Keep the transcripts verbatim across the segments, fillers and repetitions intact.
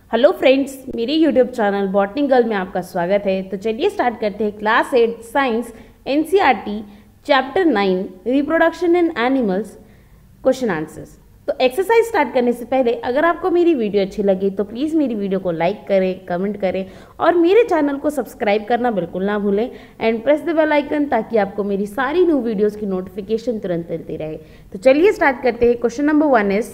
Hello friends, मेरे YouTube channel botany girl में आपका स्वागत है। तो चलिए स्टार्ट करते हैं class eight science NCERT chapter nine reproduction in animals question answers. तो एक्सरसाइज स्टार्ट करने से पहले अगर आपको मेरी वीडियो अच्छी लगी तो प्लीज़ मेरी वीडियो को लाइक करें, कमेंट करें और मेरे चैनल को सब्सक्राइब करना बिल्कुल ना भूलें and press the bell icon ताकि आपको मेरी सारी न्यू वीडियोज़ की नोटिफिकेशन तुरंत मिलती रहे। तो चलिए स्टार्ट करते हैं। Question number one is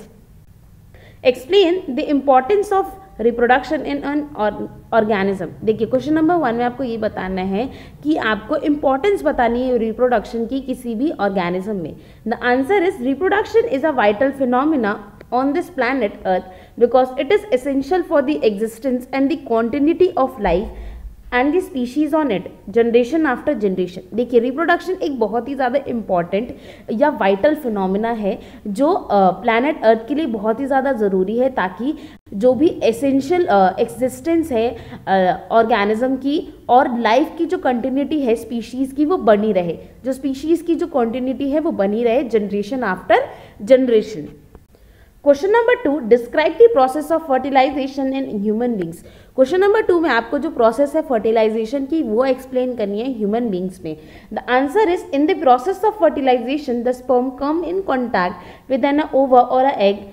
explain the importance of reproduction in an organism. देखिए क्वेश्चन नंबर वन में आपको ये बताना है कि आपको इंपॉर्टेंस बतानी है रिप्रोडक्शन की किसी भी ऑर्गेनिज्म में। The answer is reproduction is a vital phenomena on this planet earth because it is essential for the existence and the continuity of life and the species on it generation after generation। देखिए reproduction एक बहुत ही ज़्यादा important या vital phenomena है जो planet uh, अर्थ के लिए बहुत ही ज़्यादा ज़रूरी है ताकि जो भी एसेंशियल एक्सिस्टेंस uh, है ऑर्गेनिज्म uh, की और लाइफ की जो कंटिन्यूटी है स्पीशीज़ की वो बनी रहे, जो स्पीशीज़ की जो कंटिन्यूटी है वो बनी रहे generation after generation. Question number two, describe the process of fertilization in human beings. Question number two में आपको जो प्रोसेस है फर्टिलाइजेशन की वो एक्सप्लेन करनी है ह्यूमन बींग्स में। The answer is in the process of fertilization the sperm come in contact with an ova और a egg,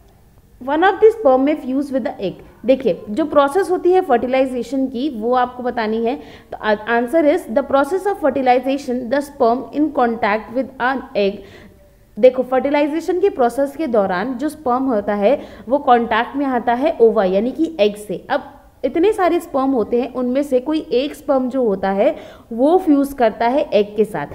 one of the sperm में फ्यूज विद द एग। देखिए जो प्रोसेस होती है फर्टिलाइजेशन की वो आपको बतानी है। तो answer is the process of fertilization the sperm in contact with an egg. देखो फर्टिलाइजेशन के प्रोसेस के दौरान जो स्पर्म होता है वो कांटेक्ट में आता है ओवा यानी कि एग से। अब इतने सारे स्पर्म होते हैं उनमें से कोई एक स्पर्म जो होता है वो फ्यूज करता है एग के साथ।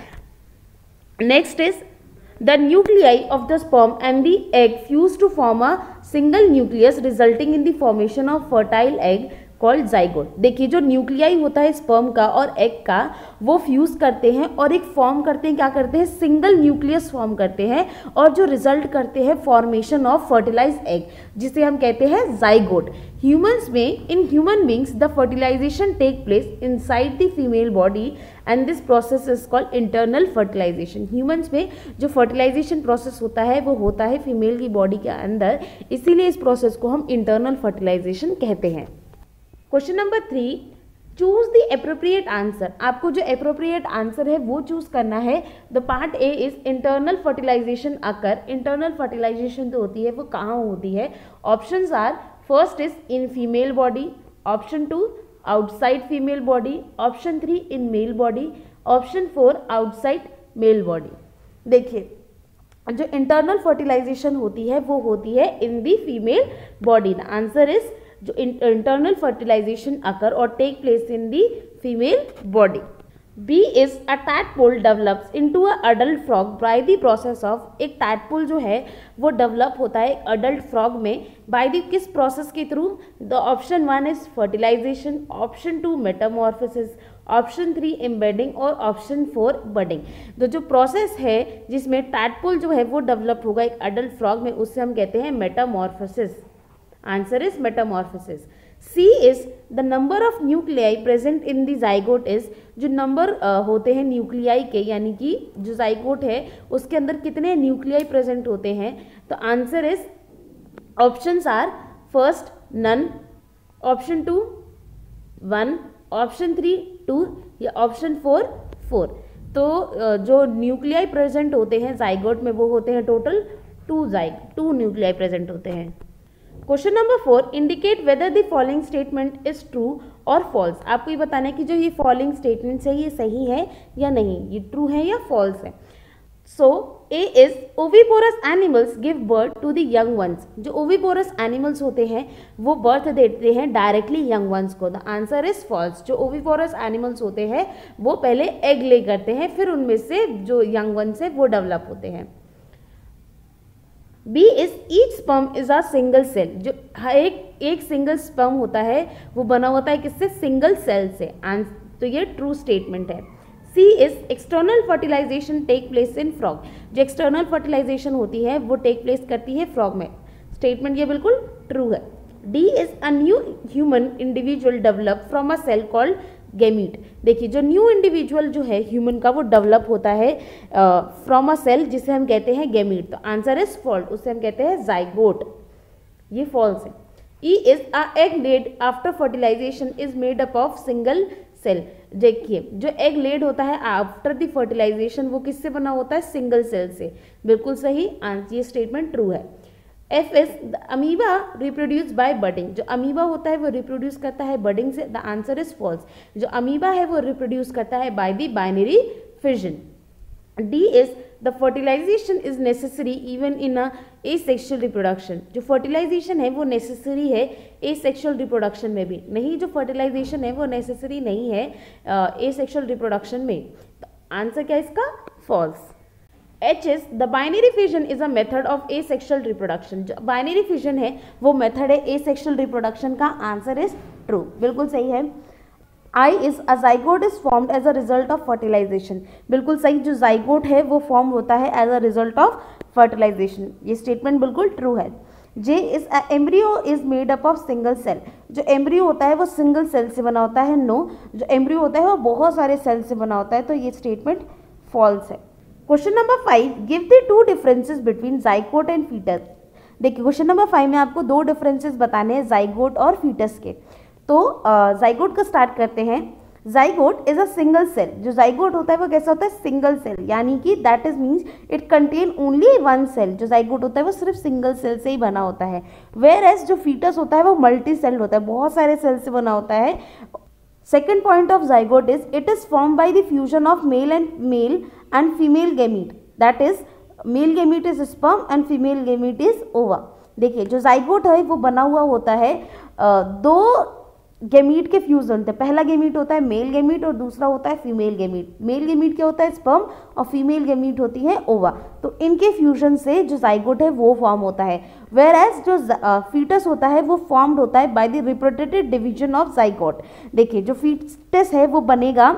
Next is the nuclei of the sperm and the egg fuse to form a single nucleus resulting in the formation of fertile egg called zygote. देखिए जो न्यूक्लियाई होता है स्पर्म का और एग का वो फ्यूज करते हैं और एक फॉर्म करते हैं, क्या करते हैं, सिंगल न्यूक्लियस फॉर्म करते हैं और जो रिजल्ट करते हैं फॉर्मेशन ऑफ फर्टिलाइज एग जिसे हम कहते हैं जाइगोट। ह्यूमंस में in human beings the fertilization take place inside the female body and this process is called internal fertilization. Humans में जो फर्टिलाइजेशन प्रोसेस होता है वो होता है फीमेल की बॉडी के अंदर, इसीलिए इस प्रोसेस को हम इंटरनल फर्टिलाइजेशन कहते हैं। Question number three, choose the appropriate answer. आपको जो एप्रोप्रिएट आंसर है वो चूज करना है। The part A is internal fertilization occur. Internal fertilization तो होती है वो कहाँ होती है? Options are first is in female body, option two outside female body, option three in male body, option four outside male body. देखिए जो internal fertilization होती है वो होती है in the female body. The answer is जो internal fertilization occur और take place in the female body. B is a tadpole develops into a adult frog by the process of. एक tadpole जो है वो डेवलप होता है adult frog में by the किस प्रोसेस के through? The option one is fertilization, option two metamorphosis, option three embedding और ऑप्शन फोर बडिंग। तो जो प्रोसेस है जिसमें टैडपोल जो है वो डेवलप होगा एक अडल्ट फ्रॉग में उससे हम कहते हैं metamorphosis. Answer is metamorphosis. C is the number of nuclei present in the zygote is. जो नंबर uh, होते हैं न्यूक्लियाई के यानी कि जो जाइगोट है उसके अंदर कितने न्यूक्लियाई प्रेजेंट होते हैं? तो answer is options are first none, option two one, option three two या ऑप्शन फोर फोर। तो uh, जो न्यूक्लियाई प्रेजेंट होते हैं जाइगोट में वो होते हैं total two zyg two nuclei present होते हैं। Question number four, indicate whether the following statement is true और फॉल्स। आपको ये बताना है कि जो ये फॉलोइंग स्टेटमेंट्स है ये सही है या नहीं, ये ट्रू है या फॉल्स है। So A is oviparous animals give birth to the young ones. जो ओविपोरस एनिमल्स होते हैं वो बर्थ देते हैं डायरेक्टली यंग वंस को। The answer is false. जो ओविपोरस एनिमल्स होते हैं वो पहले एग ले करते हैं फिर उनमें से जो यंग वंस है वो डेवलप होते हैं। B is each sperm is a single cell. जो एक एक सिंगल स्पर्म होता है वो बना होता है किससे? सिंगल सेल से। तो ये ट्रू स्टेटमेंट है। C is external fertilization take place in frog. जो एक्सटर्नल फर्टिलाइजेशन होती है वो टेक प्लेस करती है फ्रॉग में। स्टेटमेंट ये बिल्कुल ट्रू है। D is a new human individual develop from a cell called gamete. देखिए जो न्यू इंडिविजुअल जो है ह्यूमन का वो डेवलप होता है फ्रॉम अ सेल जिसे हम कहते हैं गैमीट। तो आंसर इज फॉल्स, उसे हम कहते हैं जाइगोट। ये फॉल्स है। E is a egg laid after fertilization is made up of single cell. देखिए जो एग लेड होता है आफ्टर द फर्टिलाइजेशन वो किससे बना होता है, सिंगल सेल से। बिल्कुल सही, ये स्टेटमेंट ट्रू है। F is the amoeba reproduce by budding. जो अमीबा होता है वो रिप्रोड्यूस करता है बडिंग से। The answer is false. जो अमीबा है वो रिप्रोड्यूस करता है by the binary fission. D is the fertilization is necessary even in a asexual reproduction. जो फर्टिलाइजेशन है वो नेसेसरी है एसेक्सुअल रिप्रोडक्शन में भी। नहीं, जो फर्टिलाइजेशन है वो नेसेसरी नहीं है एसेक्सुअल रिप्रोडक्शन में। तो आंसर क्या है इसका, false. H is the binary fission is a method of asexual reproduction। जो binary fission है वो मेथड है asexual reproduction का। आंसर इज ट्रू, बिल्कुल सही है। I is a zygote is formed as a result of fertilization। बिल्कुल सही, जो zygote है वो फॉर्म होता है as a result of fertilization। ये स्टेटमेंट बिल्कुल ट्रू है। J is a embryo is made up of single cell। जो एम्ब्रियो होता है वो सिंगल सेल से बना होता है। नो, जो एम्ब्रियो होता है वो बहुत सारे सेल से बना होता है। तो ये स्टेटमेंट फॉल्स है। Question number five, give the two differences between zygote and foetus. देखिए क्वेश्चन नंबर फाइव में आपको दो डिफरेंसेस बताने हैं जाइगोट और फीटस के। तो जाइगोट का स्टार्ट करते हैं। Zygote is a single cell. जो जाइगोट होता है वो कैसा होता है, सिंगल सेल, यानी कि that is means it contain only one cell. जो जाइगोट होता है वो सिर्फ सिंगल सेल से ही बना होता है। वेयर एज जो फीटस होता है वो मल्टी सेल होता है, बहुत सारे सेल से बना होता है। Second point of zygote is it is formed by the fusion of male and male and female gamete, that is male gamete is sperm and female gamete is ova। देखिए जो जाइगोट है वो बना हुआ होता है दो गेमीट के फ्यूजन थे। पहला गेमीट होता है मेल गेमीट और दूसरा होता है फीमेल गेमीट। मेल गेमीट क्या होता है, स्पर्म, और फीमेल गेमीट होती है ओवा। तो इनके फ्यूजन से जो जाइगोट है वो फॉर्म होता है। वेयर एज जो फीटस होता है वो फॉर्म्ड होता है by the reproductive division of zygote. देखिए जो फीटस है वो बनेगा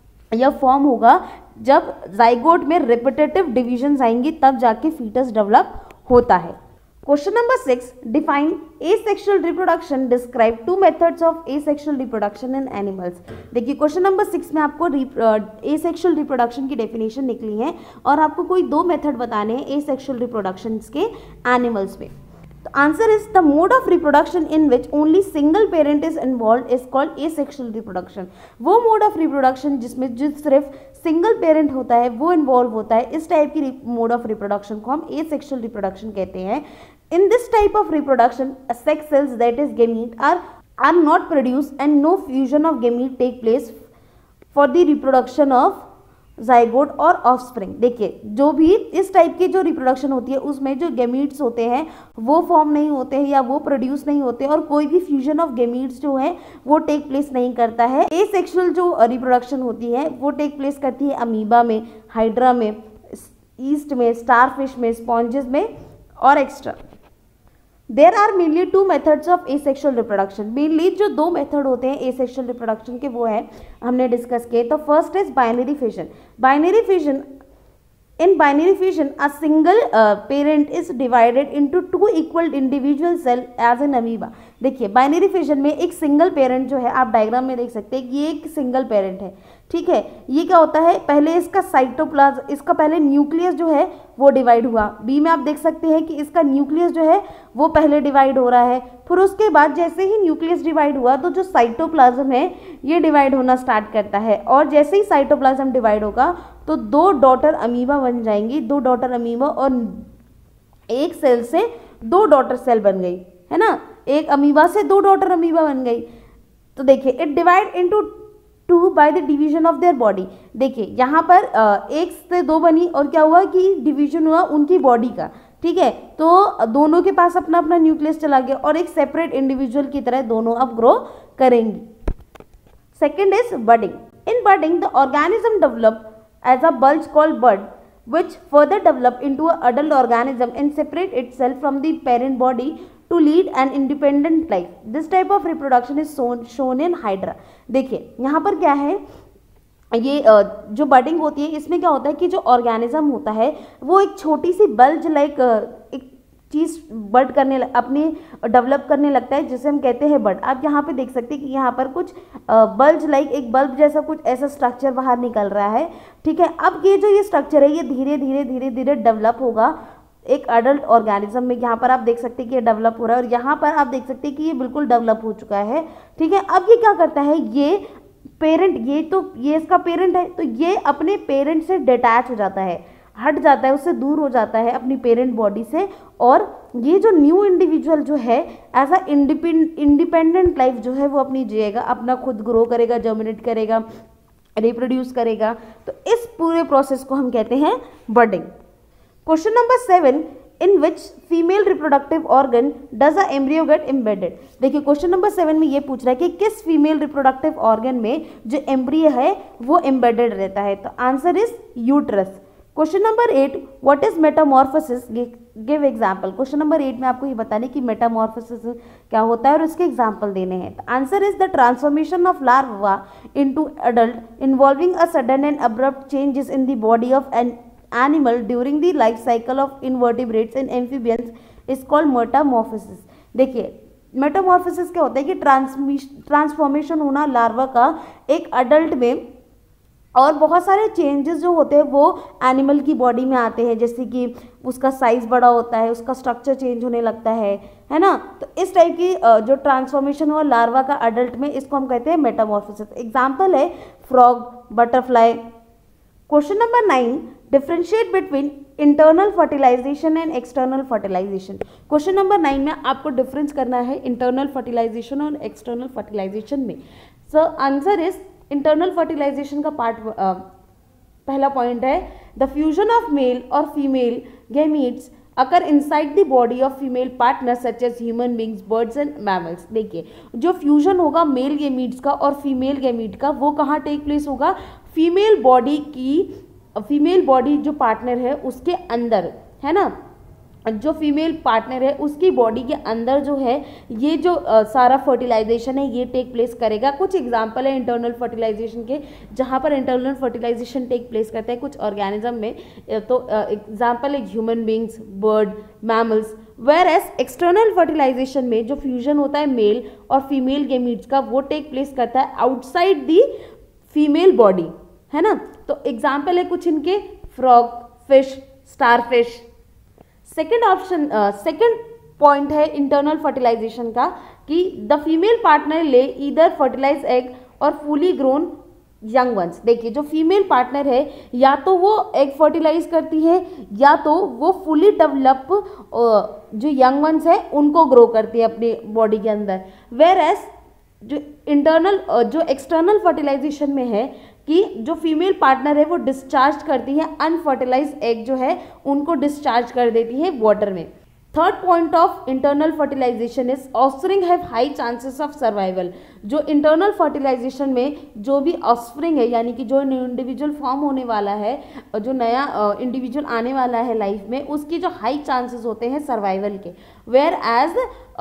या फॉर्म होगा जब जाइगोट में रिप्रोडक्टिव डिविजन आएंगी, तब जाके फीटस डेवलप होता है। Question number six, define asexual reproduction, describe two methods of asexual reproduction in animals. देखिए क्वेश्चन नंबर सिक्स में आपको एसेक्सुअल रिप्रोडक्शन की डेफिनेशन निकली है और आपको कोई दो मेथड बताने हैं एसेक्सुअल रिप्रोडक्शन के एनिमल्स में। तो answer is the mode of reproduction in which only single parent is involve is called asexual reproduction. वो मोड ऑफ रिप्रोडक्शन जिसमें जो सिर्फ सिंगल पेरेंट होता है वो इन्वॉल्व होता है, इस टाइप की मोड ऑफ रिप्रोडक्शन को हम एसेक्सुअल रिप्रोडक्शन कहते हैं। In this type of reproduction, sex cells that is gamete are are not produced and no fusion of gamete take place for the reproduction of zygote or offspring। देखिए जो भी इस type की जो reproduction होती है उसमें जो गेमीट्स होते हैं वो फॉर्म नहीं होते हैं या वो प्रोड्यूस नहीं होते और कोई भी फ्यूजन ऑफ गेमीट्स जो है वो टेक प्लेस नहीं करता है। एसेक्सुअल जो रिप्रोडक्शन होती है वो टेक प्लेस करती है अमीबा में, हाइड्रा में, ईस्ट में, स्टारफिश में, स्पॉन्जेस में और extra. There are mainly two methods of asexual reproduction. Mainly जो दो मेथड होते हैं एसेक्सुअल रिप्रोडक्शन के वो है हमने डिस्कस किए। तो first is binary fission. Binary fission, in binary fission a single uh, parent is divided into two equal individual cell as in amoeba। देखिए बाइनरी फिजन में एक सिंगल पेरेंट जो है, आप डायग्राम में देख सकते हैं, ये एक सिंगल पेरेंट है, ठीक है। ये क्या होता है, पहले इसका साइटोप्लाज्म, इसका पहले न्यूक्लियस जो है वो डिवाइड हुआ। बी में आप देख सकते हैं कि इसका न्यूक्लियस जो है वो पहले डिवाइड हो रहा है, फिर उसके बाद जैसे ही न्यूक्लियस डिवाइड हुआ तो जो साइटोप्लाज्म है ये डिवाइड होना स्टार्ट करता है, और जैसे ही साइटोप्लाज्म डिवाइड होगा तो दो डॉटर अमीबा बन जाएंगी। दो डॉटर अमीबा और एक सेल से दो डॉटर सेल बन गई, है ना। एक अमीबा से दो डॉटर अमीबा बन गई। तो देखिए it divide into two by the division of their body. देखिए यहाँ पर एक से दो बनी और क्या हुआ कि डिवीजन हुआ उनकी बॉडी का, ठीक है। तो दोनों के पास अपना अपना न्यूक्लियस चला गया और एक सेपरेट इंडिविजुअल की तरह दोनों अब ग्रो करेंगी। Second is budding. In budding the organism develop as a bulge called bud, which further develop into an adult organism and separate itself from the parent body to lead an independent life. This type of reproduction is shown shown in Hydra। देखिए यहाँ पर क्या है, ये जो budding होती है इसमें क्या होता है कि जो ऑर्गेनिज्म होता है वो एक छोटी सी बल्ज लाइक एक चीज़ बड करने अपनी डेवलप करने लगता है, जिसे हम कहते हैं बड। आप यहाँ पे देख सकते हैं कि यहाँ पर कुछ बल्ज लाइक एक बल्ब जैसा कुछ ऐसा स्ट्रक्चर बाहर निकल रहा है, ठीक है। अब ये जो ये स्ट्रक्चर है ये धीरे धीरे धीरे धीरे डेवलप होगा एक अडल्ट ऑर्गेनिज्म में यहाँ पर आप देख सकते हैं कि ये डेवलप हो रहा है और यहाँ पर आप देख सकते हैं कि ये बिल्कुल डेवलप हो चुका है, ठीक है। अब ये क्या करता है, ये पेरेंट, ये तो ये इसका पेरेंट है, तो ये अपने पेरेंट से डिटैच हो जाता है, हट जाता है, उससे दूर हो जाता है अपनी पेरेंट बॉडी से, और ये जो न्यू इंडिविजुअल जो है एज अ इंडिपेंडेंट लाइफ जो है वो अपनी जिएगा, अपना खुद ग्रो करेगा, जर्मिनेट करेगा, रिप्रोड्यूस करेगा। तो इस पूरे प्रोसेस को हम कहते हैं budding. Question number seven, in which female reproductive organ does a embryo get embedded. देखिए क्वेश्चन नंबर सेवन में ये पूछ रहा है कि किस फीमेल रिप्रोडक्टिव ऑर्गन में जो एम्ब्रियो है वो एम्बेडेड रहता है, तो answer is uterus. Question number eight, what is metamorphosis, give example. Question number eight में आपको ये बताने कि मेटामॉर्फोसिस क्या होता है और उसके एग्जाम्पल देने हैं। Answer is the transformation of larva into adult involving a sudden and abrupt changes in the body of an animal during the life cycle of invertebrates and amphibians is called metamorphosis. देखिए metamorphosis क्या होता है कि transformation होना larva का एक adult में, और बहुत सारे चेंजेस जो होते हैं वो एनिमल की बॉडी में आते हैं, जैसे कि उसका साइज बड़ा होता है, उसका स्ट्रक्चर चेंज होने लगता है है ना। तो इस टाइप की जो ट्रांसफॉर्मेशन हुआ लार्वा का अडल्ट में, इसको हम कहते हैं मेटामॉर्फोसिस। एग्जाम्पल है frog, butterfly. Question number nine, differentiate between internal fertilization and external fertilization. Question number nine में आपको डिफरेंस करना है इंटरनल फर्टिलाइजेशन और एक्सटर्नल फर्टिलाइजेशन में। So answer is internal fertilization का पार्ट, uh, पहला पॉइंट है द फ्यूजन ऑफ मेल और female gametes occur inside the body of female partner such as human beings, birds and mammals. देखिए जो fusion होगा male gametes का और female gamete का, वो कहाँ टेक प्लेस होगा, फीमेल बॉडी की, फीमेल बॉडी जो पार्टनर है उसके अंदर, है ना, जो फीमेल पार्टनर है उसकी बॉडी के अंदर जो है ये जो आ, सारा फर्टिलाइजेशन है ये टेक प्लेस करेगा। कुछ एग्जांपल है इंटरनल फर्टिलाइजेशन के जहाँ पर इंटरनल फर्टिलाइजेशन टेक प्लेस करते हैं कुछ ऑर्गेनिज्म में, तो एग्जांपल है human beings, bird, mammals. Whereas external fertilization में जो फ्यूजन होता है मेल और फीमेल गैमीट्स का वो टेक प्लेस करता है आउटसाइड दी फीमेल बॉडी, है ना। तो एग्जाम्पल है कुछ इनके, frog, fish, starfish. Second option, second point है इंटरनल फर्टिलाइजेशन का कि the female partner lay either fertilize egg और फुली ग्रोन यंग वंस। देखिए जो फीमेल पार्टनर है या तो वो एग फर्टिलाइज करती है या तो वो फुली डेवलप जो यंग वंस है उनको ग्रो करती है अपनी बॉडी के अंदर। वेयर एज जो इंटरनल जो एक्सटर्नल फर्टिलाइजेशन में है कि जो फीमेल पार्टनर है वो डिस्चार्ज करती है अनफर्टिलाइज एग जो है उनको डिस्चार्ज कर देती है वाटर में। Third point of internal fertilization is offspring have high chances of survival. जो इंटरनल फर्टिलाइजेशन में जो भी ऑफस्प्रिंग है यानी कि जो न्यू इंडिविजुअल फॉर्म होने वाला है, जो नया इंडिविजुअल uh, आने वाला है लाइफ में, उसकी जो हाई चांसेस होते हैं सर्वाइवल के। वेयर एज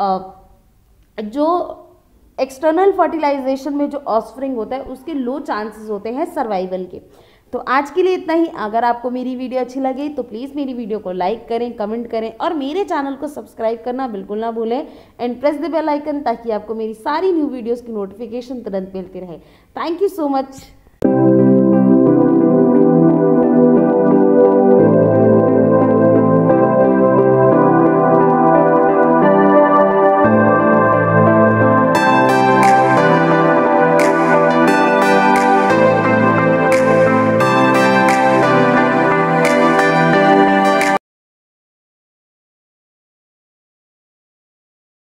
uh, जो एक्सटर्नल फर्टिलाइजेशन में जो ऑफस्प्रिंग होता है उसके लो चांसेस होते हैं सर्वाइवल के। तो आज के लिए इतना ही। अगर आपको मेरी वीडियो अच्छी लगी तो प्लीज़ मेरी वीडियो को लाइक करें, कमेंट करें और मेरे चैनल को सब्सक्राइब करना बिल्कुल ना भूलें and press the bell icon ताकि आपको मेरी सारी न्यू वीडियोस की नोटिफिकेशन तुरंत मिलती रहे। Thank you so much.